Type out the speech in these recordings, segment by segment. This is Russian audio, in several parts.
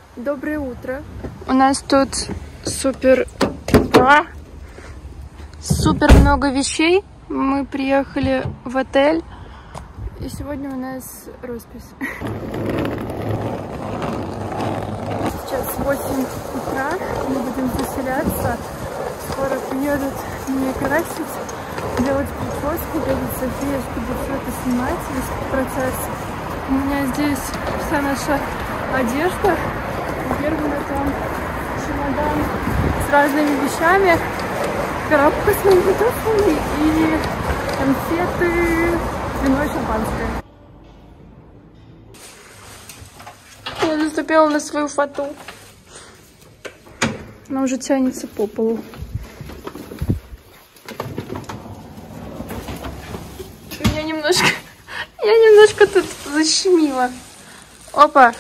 Доброе утро. У нас тут супер много вещей. Мы приехали в отель, и сегодня у нас роспись. Сейчас 8 утра, мы будем заселяться. Скоро приедут меня красить, делать прическу, делать София, чтобы все это снимать, весь процесс. У меня здесь вся наша одежда. Первый там чемодан с разными вещами, коробка с моими туфлями и конфеты, вино и шампанское. Я наступила на свою фату. Она уже тянется по полу. Я немножко тут защемила. Опа.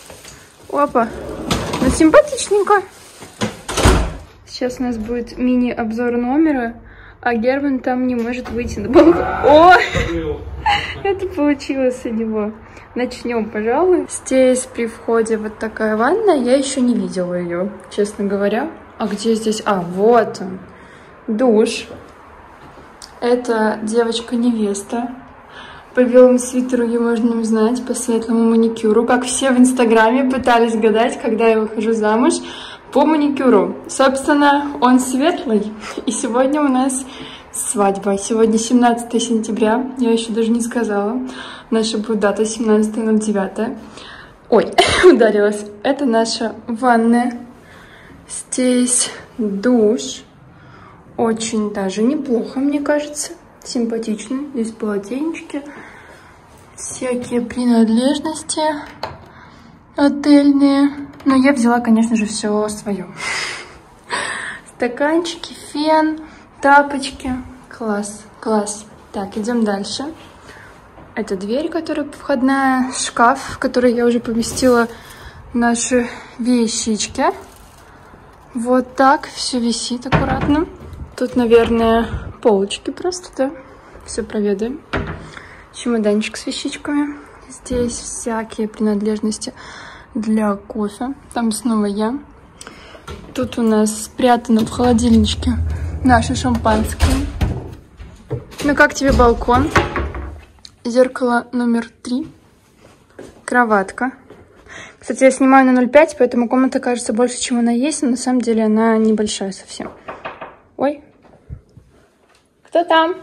Ну, симпатичненько. Сейчас у нас будет мини-обзор номера, а Герман там не может выйти на балкон. О! Это получилось у него. Начнем, пожалуй. Здесь при входе вот такая ванна. Я еще не видела ее, честно говоря. А где здесь? А, вот он. Душ. Это девочка-невеста. По белому свитеру ее можно узнать, по светлому маникюру. Как все в Инстаграме пытались гадать, когда я выхожу замуж, по маникюру. Собственно, он светлый. И сегодня у нас свадьба. Сегодня 17 сентября. Я еще даже не сказала. Наша будет дата 17.09. Ой, ударилась. Это наша ванная. Здесь душ. Очень даже неплохо, мне кажется. Симпатично. Здесь полотенечки. Всякие принадлежности отельные. Но я взяла, конечно же, все свое. Стаканчики, фен, тапочки. Класс, класс. Так, идем дальше. Это дверь, которая входная, шкаф, в который я уже поместила наши вещички. Вот так все висит аккуратно. Тут, наверное, полочки просто, да? Все проведаем. Чемоданчик с вещичками. Здесь всякие принадлежности для кофе. Там снова я. Тут у нас спрятано в холодильничке наше шампанское. Ну как тебе балкон? Зеркало номер 3. Кроватка. Кстати, я снимаю на 0,5, поэтому комната кажется больше, чем она есть. Но на самом деле она небольшая совсем. Ой. Кто там?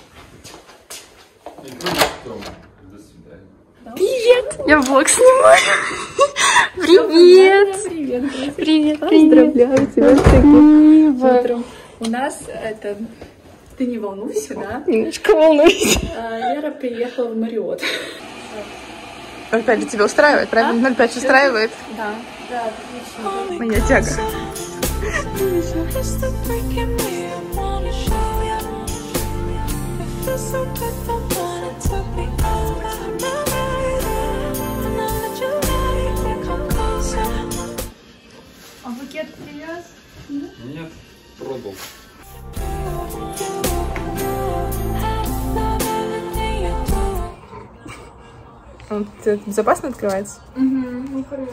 Привет! Я влог снимаю. Привет! Привет! Поздравляю тебя с таким утром. У нас это... Ты не волнуйся, да? Немножко волнуюсь. Лера приехала в Мариот. 0,5 же тебя устраивает, правильно? 0,5 устраивает? Да. Да, отлично. Моя тяга. А букет привез? Нет, продал. Он безопасно открывается? Угу, не порвется.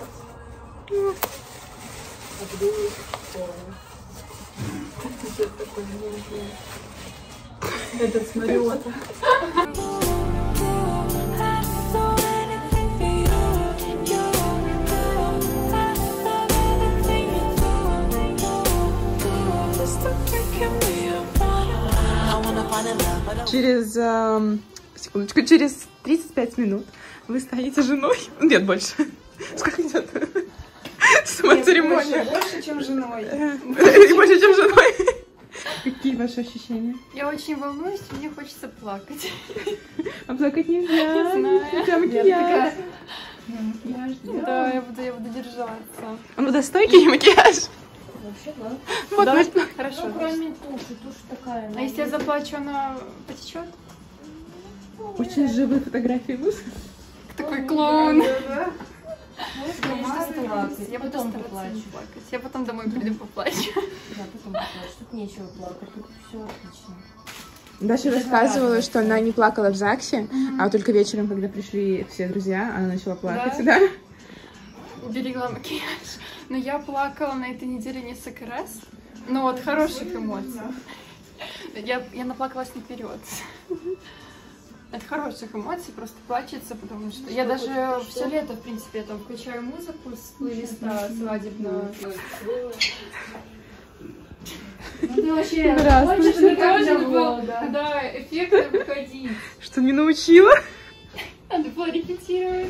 Этот с Мариота. Через 35 минут вы станете женой. Нет, больше. Сколько идет? Сама церемония. Больше, чем женой. Больше, чем женой. Какие ваши ощущения? Я очень волнуюсь, мне хочется плакать. А плакать нельзя. Знаю. Прям макияж. Да, я буду держаться. Он водостойкий макияж? Вообще, да. Вот, Да? может, Хорошо. Кроме туши, тушь такая. А если я заплачу, она потечет? очень живые фотографии будут. Такой клоун. Я потом поплачу. Я потом домой приду поплачу. Да, потом поплачу. Тут нечего плакать, тут все отлично. Даша рассказывала, что она не плакала в ЗАГСе, а только вечером, когда пришли все друзья, она начала плакать, да? берегла макияж. Но я плакала на этой неделе несколько раз. Но вот хороших эмоций. Я наплакалась наперед. От хороших эмоций просто плачется, потому что я даже все лето, в принципе, я там включаю музыку с плейлиста свадебного. Ты вообще Да, эффектно выходить. Что не научила? Надо было репетировать.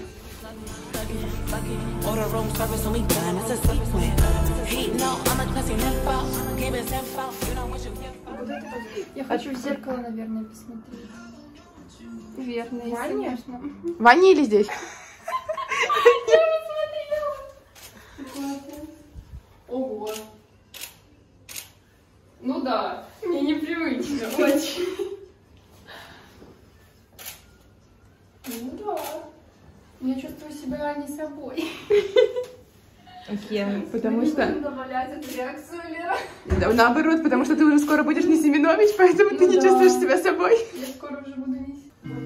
Я хочу в зеркало, наверное, посмотреть. Верно, конечно. В ванне или здесь? Ого. Ну да, мне непривычно очень. Ну да. Я чувствую себя не собой. Окей, потому что... Не буду добавлять эту реакцию, Лера. Да, наоборот, потому что ты уже скоро будешь не Семенович, поэтому ты не чувствуешь себя собой. Я скоро уже буду не...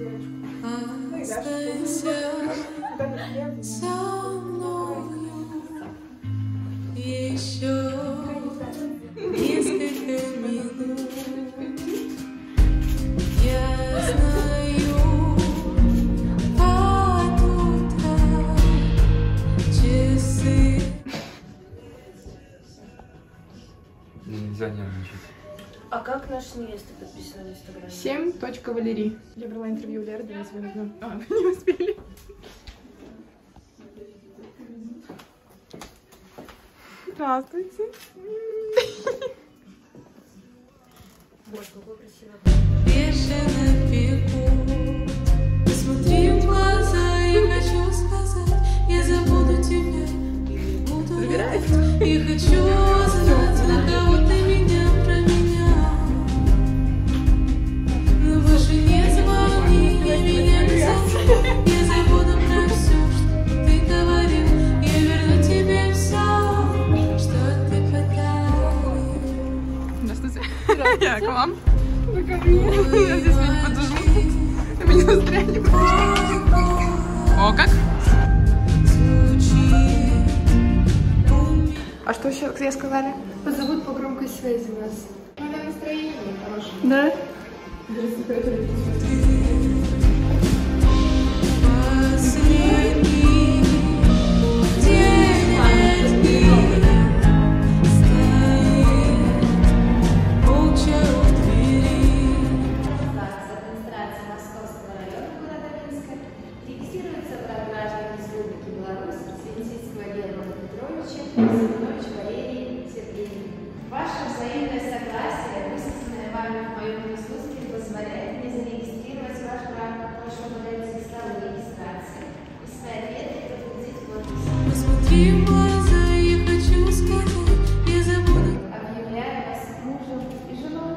Нельзя нервничать. А как наша невеста подписана в Инстаграме? 7.Валерий. Я брала интервью у Леры, да, сегодня. А, мы не успели. Здравствуйте. Боже, какой красивый. Бешено бегу, смотри в глаза, я хочу сказать, я забуду тебя, буду играть, и хочу знать, на кого ты меня променял. Но больше не звони, и меня не зови, я забуду про все, что ты говорил, я верну тебе все, что ты подарил. Здравствуйте. Я к вам. Вы ко мне. Я здесь меня не подожду. Ты меня застряли. О, как? А что еще где сказали? Позовут по громкой связи нас. Надо настроение хорошее. Да? Последний день любви стоит молча у двери. Администрации Московского района города Минска регистрируется прав граждан Республики Беларусь Свинцицкого Германа Петровича, Семенович Валерий Сергеевич. Ваше взаимное согласие, высказанное вами в моем присутствии, позволяет мне зарегистрировать ваш брак, прошу подать составу регистрации и свои ответы подтвердить подписью. Посмотри в глаза, я хочу сказать, я забуду. Объявляю вас мужем и женой.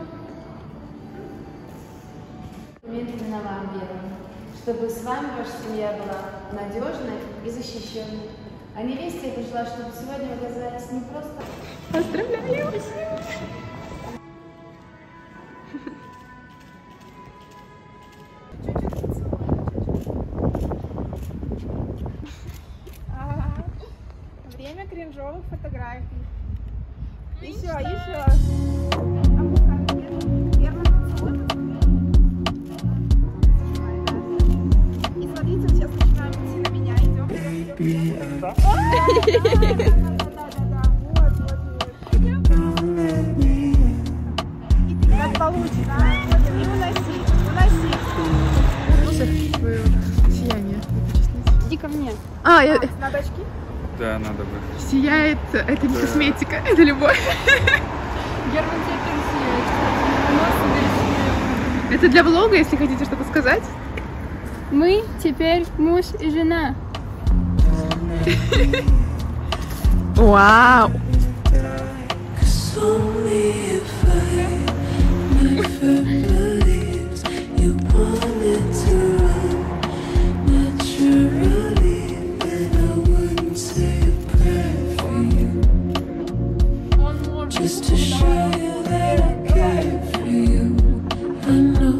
Медленно вам верю, чтобы с вами ваша семья была надежной и защищенной. А невесте я пожелала, чтобы сегодня вы оказались не просто... Поздравляю! Время кринжовых фотографий. Еще. И смотрите, сейчас начинаем идти на меня, идем. Да. И ты как получится. И уноси. Твое сияние. Иди ко мне. А, я... На дочки. Да, надо бы. Сияет, это не косметика, это любовь. Герман тебя красивый. Это для влога, если хотите что-то сказать. Мы теперь муж и жена. Вау! Only if I never believed you wanted to run naturally, then I wouldn't say a prayer for you. Just to show you that I care for you. I know.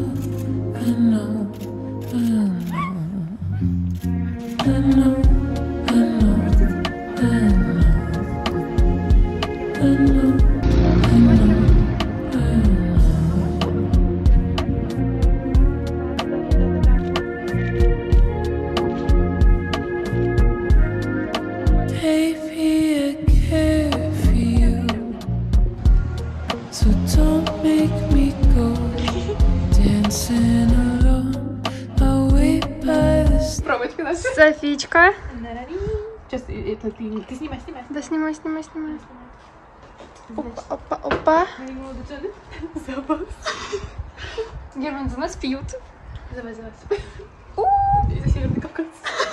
Пробочка наша. Софичка. Сейчас ты снимай. Да, снимай. Опа. Запас. Герман, за нас пьют. Давай. Это Северный Кавказ.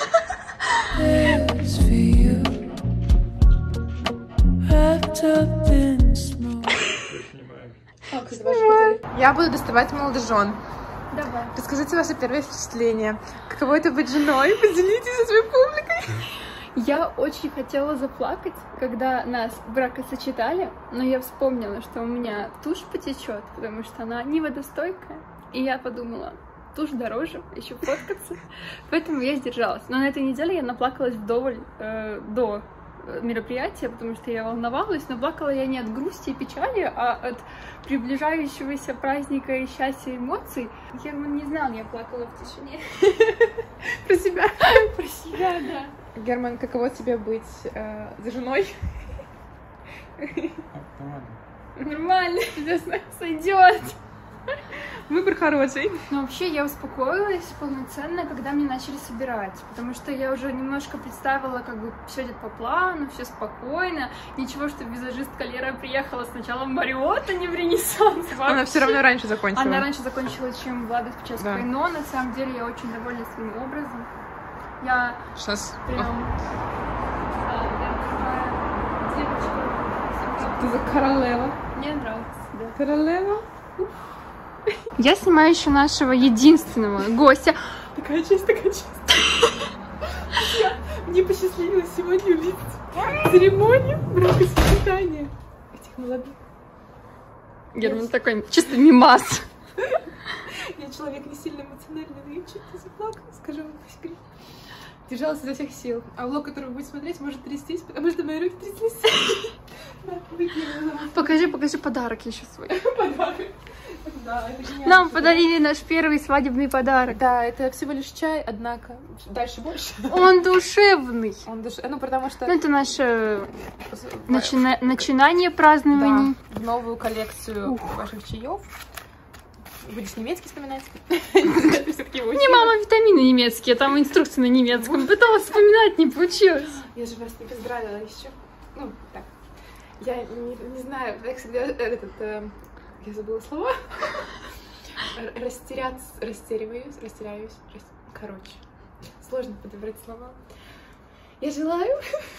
Я буду доставать молодожен. Давай. Расскажите ваше первое впечатление. Каково это быть женой? Поделитесь со своей публикой. Я очень хотела заплакать, когда нас бракосочетали, но я вспомнила, что у меня тушь потечет, потому что она не водостойкая. И я подумала, тушь дороже, еще фоткаться. Поэтому я сдержалась. Но на этой неделе я наплакалась вдоволь до мероприятия, потому что я волновалась, но плакала я не от грусти и печали, а от приближающегося праздника и счастья эмоций. Герман не знал, я плакала в тишине. Про себя. Про себя, да. Герман, каково тебе быть за женой? Нормально, сойдет. Выбор хороший. Но вообще я успокоилась полноценно, когда мне начали собирать, потому что я уже немножко представила, как бы все идет по плану, все спокойно, ничего, что визажистка Лера приехала сначала в Мариот, а не в Ренессанс. Она все равно раньше закончила. Она раньше закончила, чем Влада Спичевская, Да. но на самом деле я очень довольна своим образом. Я Сейчас. прям... девочка. Ты за королева. Мне нравится, да. Королева? Я снимаю еще нашего единственного гостя. Такая честь. Мне посчастливилось сегодня увидеть церемонию бракосочетания этих молодых. Герман такой чисто мимас. Я человек не сильно эмоциональный, но я что-то заплакала, скажу вам по секрету. Держалась изо всех сил. А влог, который вы будете смотреть, может трястись, потому что мои руки тряслись. Покажи подарок еще свой. Подарок. Да, это гениально. Нам подарили наш первый свадебный подарок. Да, это всего лишь чай, однако дальше больше. Он душевный. Ну, потому что... Ну, это наше начинание празднований. Да, в новую коллекцию ваших чаев. Будешь немецкий вспоминать? Не, мама, витамины немецкие, там инструкции на немецком. Пыталась вспоминать, не получилось. Я же вас не поздравила еще. Ну, так. Я не знаю, я всегда я забыла слова. Растеряюсь. Короче, сложно подобрать слова. Я желаю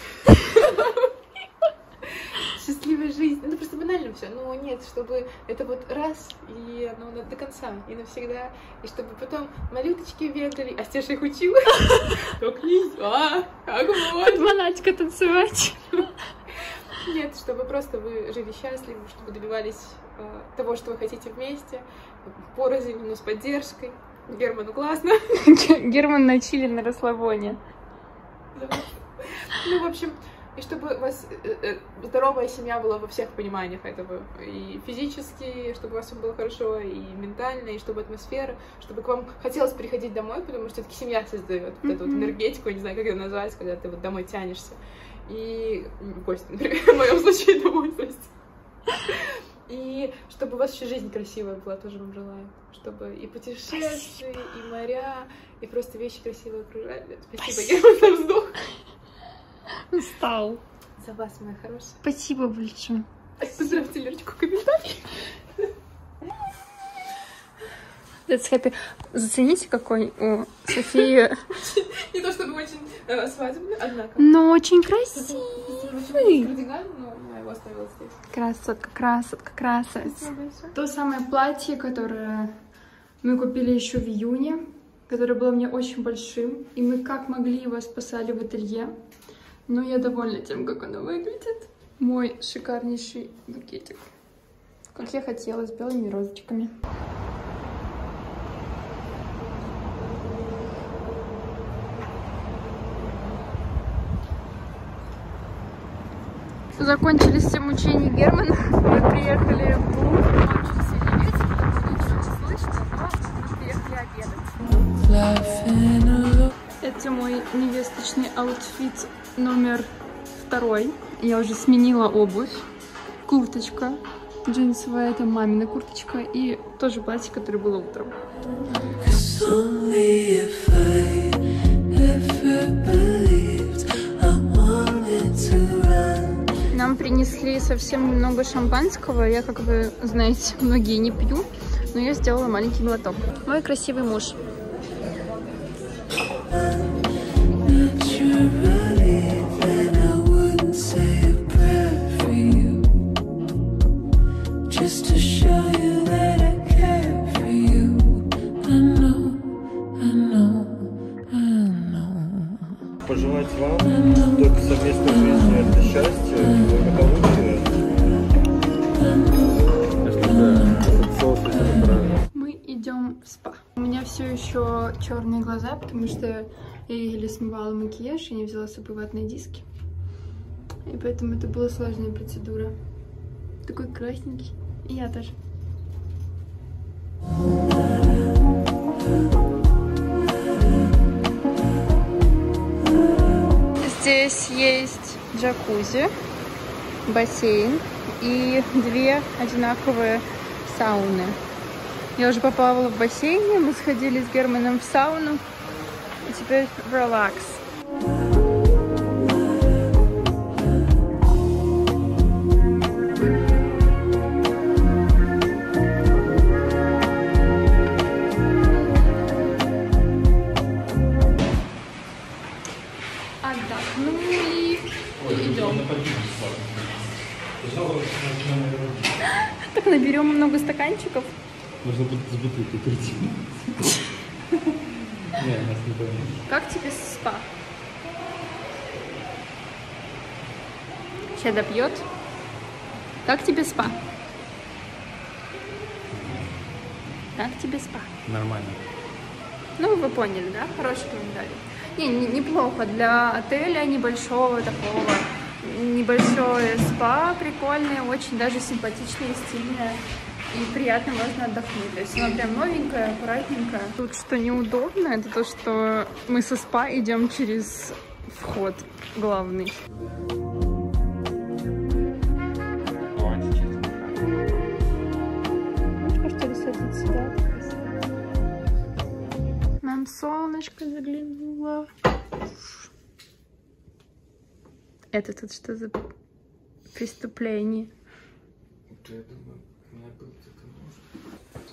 счастливой жизни. Ну, просто банально все. Ну, нет, чтобы это вот раз, и оно до конца, и навсегда. И чтобы потом малюточки бегали, а Стеша их учила. Так нельзя. Как вот. Под монатика танцевать. Нет, чтобы просто вы жили счастливы, чтобы добивались того, что вы хотите вместе, порознь, но с поддержкой. Герману классно. Герман на чили, на расслабоне. Ну, в общем, и чтобы у вас здоровая семья была во всех пониманиях этого. И физически, чтобы у вас все было хорошо, и ментально, и чтобы атмосфера, чтобы к вам хотелось приходить домой, потому что все-таки семья создает вот эту вот энергетику, я не знаю, как это назвать, когда ты вот домой тянешься. И в гости, например, в моем случае домой, то есть. И чтобы у вас еще жизнь красивая была, тоже вам желаю. Чтобы и путешествия, и моря, и просто вещи красивые окружали. Спасибо, Герман, за вздох. Устал. За вас, моя хорошая. Спасибо большое. Поздравьте Лерочку в комментариях. Let's happy. Зацените, какой у Софии. Не то чтобы очень свадебный, однако. Но очень красивый. Кардиган, но я его оставила здесь. Красотка. То самое платье, которое мы купили еще в июне, которое было мне очень большим, и мы как могли его спасали в ателье. Но я довольна тем, как оно выглядит. Мой шикарнейший букетик. Как я хотела, с белыми розочками. Закончились все мучения Германа. Мы приехали в клуб. Очень сильный ветер, потому что ничего не слышно, но мы приехали обедать. Это мой невесточный аутфит номер 2. Я уже сменила обувь. Курточка джинсовая, это мамина курточка. И тоже платье, которое было утром. Нам принесли совсем немного шампанского. Я, как вы знаете, многие не пью, но я сделала маленький глоток. Мой красивый муж. Пожелать вам только совместной жизни, это счастье, благополучие. Мы идем в спа. У меня все еще черные глаза, потому что я еле смывала макияж и не взяла с собой ватные диски. И поэтому это была сложная процедура. Такой красненький. И я тоже. Здесь есть джакузи, бассейн и 2 одинаковые сауны. Я уже поплавала в бассейне, мы сходили с Германом в сауну, и теперь релакс. Отдохнули и идем. Так наберем много стаканчиков. Нужно будет с бутылкой прийти. Не, нас не поймет. Как тебе спа? Сейчас допьет. Как тебе спа? Как тебе спа? Нормально. Ну, вы поняли, да? Хороший комментарий. Неплохо для отеля небольшого такого. Небольшое спа, прикольное, очень даже симпатичное, стильное. И приятно можно отдохнуть. То есть оно прям новенькое, аккуратненькое. Тут что неудобно, это то, что мы со спа идем через вход главный. Можно что ли садиться сюда? Нам солнышко заглянуло. Это тут что за преступление? Я думаю, у меня был где-то нож.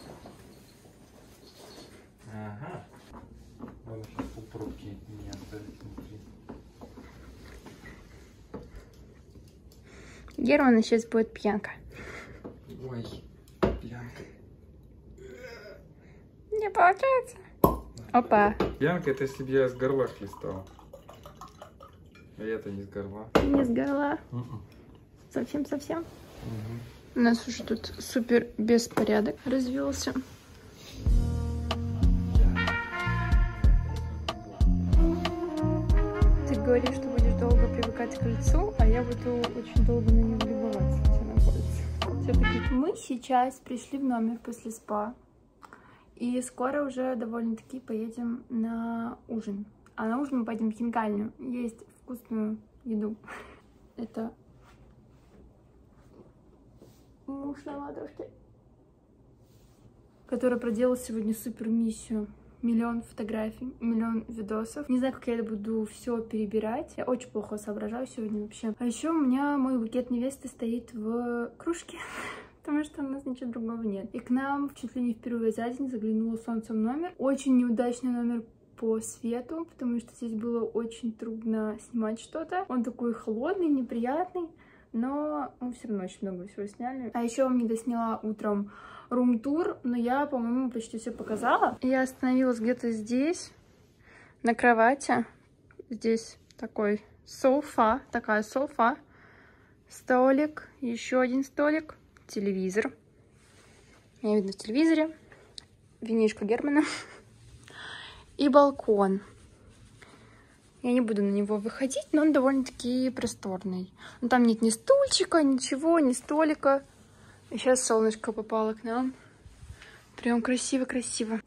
Ага. Ладно, сейчас полпробки не оставить внутри. Германа сейчас будет пьянка. Ой, пьянка. Не получается. Опа. Пьянка — это если бы я с горла хлестал. А я-то не с горла. Не с горла. Совсем-совсем. У нас уже тут супер беспорядок развелся. Ты говоришь, что будешь долго привыкать к лицу, а я буду очень долго на него любоваться. Все-таки мы сейчас пришли в номер после спа. И скоро уже довольно-таки поедем на ужин. А на ужин мы пойдем в хинкальню. Есть вкусную еду. Это муж на матушке, который проделал сегодня супер миссию. 1 миллион фотографий, 1 миллион видосов. Не знаю, как я это буду все перебирать. Я очень плохо соображаю сегодня вообще. А еще у меня мой букет невесты стоит в кружке, потому что у нас ничего другого нет. И к нам чуть ли не впервые за день заглянуло солнце в номер. Очень неудачный номер по свету, потому что здесь было очень трудно снимать что-то. Он такой холодный, неприятный, но мы все равно очень много всего сняли. А еще не досняла утром рум-тур, но я, по-моему, почти все показала. Я остановилась где-то здесь, на кровати. Здесь такая софа, столик, еще один столик, телевизор. Я видно в телевизоре винишко Германа. И балкон. Я не буду на него выходить, но он довольно-таки просторный. Но там нет ни стульчика, ничего, ни столика. И сейчас солнышко попало к нам. Прям красиво-красиво.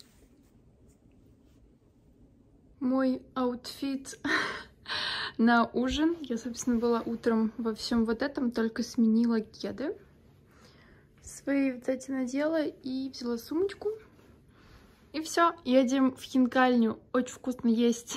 Мой аутфит на ужин. Я, собственно, была утром во всем вот этом, только сменила кеды. Свои вот эти надела и взяла сумочку. И все, едем в хинкальню. Очень вкусно есть.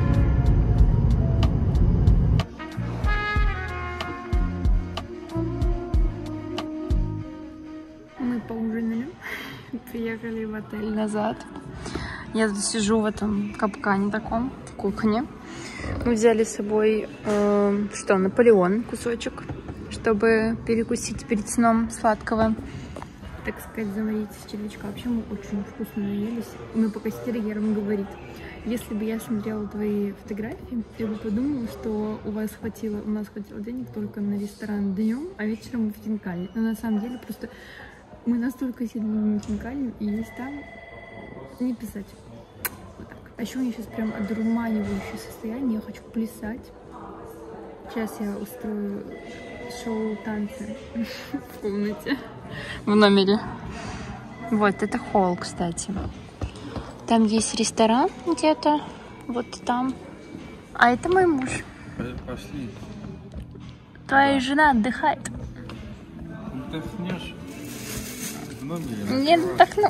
Мы поужинали, приехали в отель назад. Я тут сижу в этом капкане таком, в кухне. Мы взяли с собой, Наполеон, кусочек, чтобы перекусить перед сном сладкого. Так сказать, заварить с червячка. Вообще мы очень вкусно наелись. И мы пока сидели, Герман говорит: если бы я смотрела твои фотографии, я бы подумала, что у нас хватило денег только на ресторан днем, а вечером в хинкальне. Но на самом деле просто мы настолько сидели на хинкальне, и есть там не писать. Вот так. А еще у меня сейчас прям одурманивающее состояние. Я хочу плясать. Сейчас я устрою шоу танцы в комнате. В номере. Вот, это холл, кстати. Там есть ресторан где-то. Вот там. А это мой муж. Пошли. Твоя жена отдыхает. Отдохнешь в номере? Не отдохну.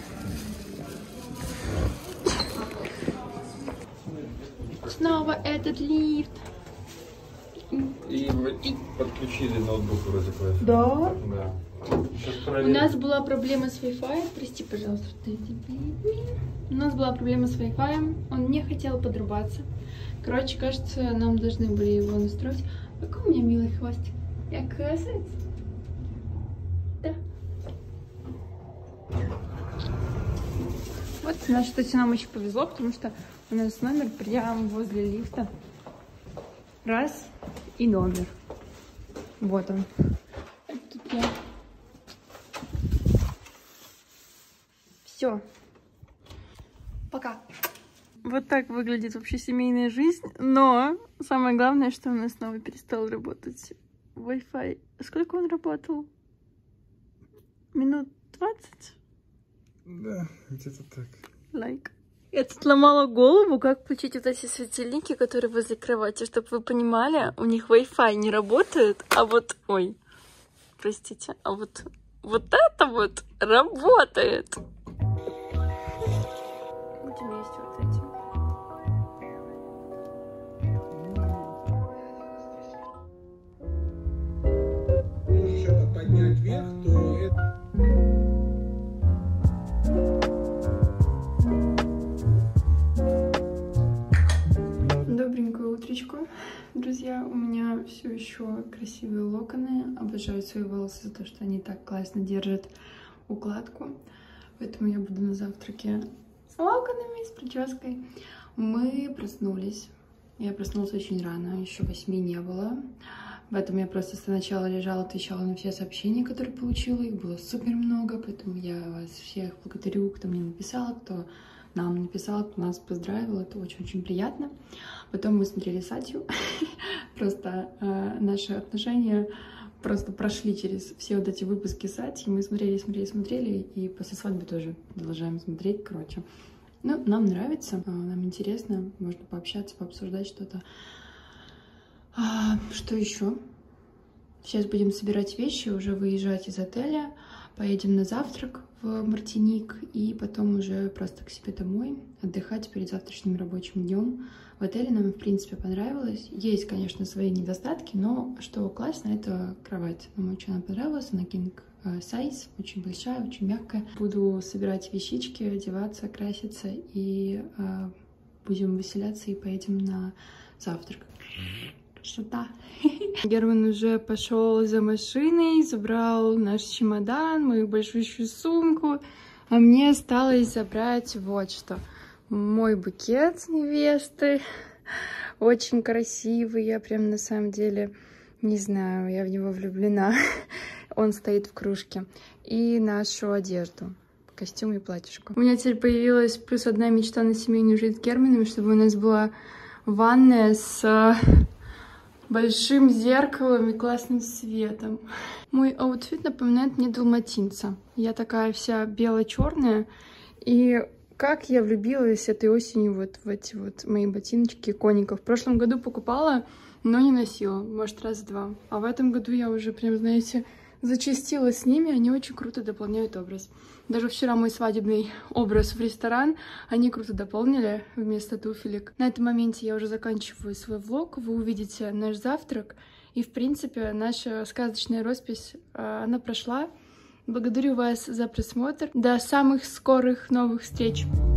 Снова этот лифт. И подключили ноутбук вроде бы. Да? Да. У нас была проблема с Wi-Fi. Прости, пожалуйста. У нас была проблема с Wi-Fi. Он не хотел подрубаться. Короче, кажется, нам должны были его настроить. Какой у меня милый хвостик. Я красавица. Да. Вот, значит, нам очень повезло, потому что у нас номер прямо возле лифта. Раз. И номер. Вот он. Тут я. Все. Пока. Вот так выглядит вообще семейная жизнь. Но самое главное, что у нас снова перестал работать Wi-Fi. Сколько он работал? Минут 20? Да, где-то так. Лайк. Я тут сломала голову, как включить вот эти светильники, которые возле кровати, чтобы вы понимали, у них Wi-Fi не работает, а вот, ой, простите, а вот это вот работает. Будем есть вот эти. Можешь это поднять вверх, то это... Добренькое утречко, друзья. У меня все еще красивые локоны. Обожаю свои волосы за то, что они так классно держат укладку. Поэтому я буду на завтраке с локонами, с прической. Мы проснулись. Я проснулась очень рано, еще 8 не было. Поэтому я просто сначала лежала, отвечала на все сообщения, которые получила. Их было супер много, поэтому я вас всех благодарю, кто мне написал, кто нам написал, кто нас поздравил. Это очень-очень приятно. Потом мы смотрели Сатью. Просто наши отношения просто прошли через все вот эти выпуски Сатьи. Мы смотрели, и после свадьбы тоже продолжаем смотреть, короче. Ну, нам нравится, нам интересно, можно пообщаться, пообсуждать что-то. Что еще? Сейчас будем собирать вещи, уже выезжать из отеля. Поедем на завтрак в Мартиник и потом уже просто к себе домой отдыхать перед завтрашним рабочим днем. В отеле нам, в принципе, понравилось. Есть, конечно, свои недостатки, но что классно, это кровать. Нам очень она понравилась, она king size, очень большая, очень мягкая. Буду собирать вещички, одеваться, краситься и будем выселяться и поедем на завтрак. Красота. Герман уже пошел за машиной, забрал наш чемодан, мою большущую сумку. А мне осталось забрать вот что. Мой букет невесты. Очень красивый. Я прям на самом деле, не знаю, я в него влюблена. Он стоит в кружке. И нашу одежду. Костюм и платьишко. У меня теперь появилась плюс одна мечта на семейную жизнь с Германом, чтобы у нас была ванная с большим зеркалом и классным светом. Мой аутфит напоминает мне далматинца. Я такая вся бело-черная. И как я влюбилась этой осенью вот в эти вот мои ботиночки коников. В прошлом году покупала, но не носила. Может, раз-два. А в этом году я уже прям, знаете, зачастила с ними. Они очень круто дополняют образ. Даже вчера мой свадебный образ в ресторан они круто дополнили вместо туфелек. На этом моменте я уже заканчиваю свой влог. Вы увидите наш завтрак. И, в принципе, наша сказочная роспись, она прошла. Благодарю вас за просмотр. До самых скорых новых встреч!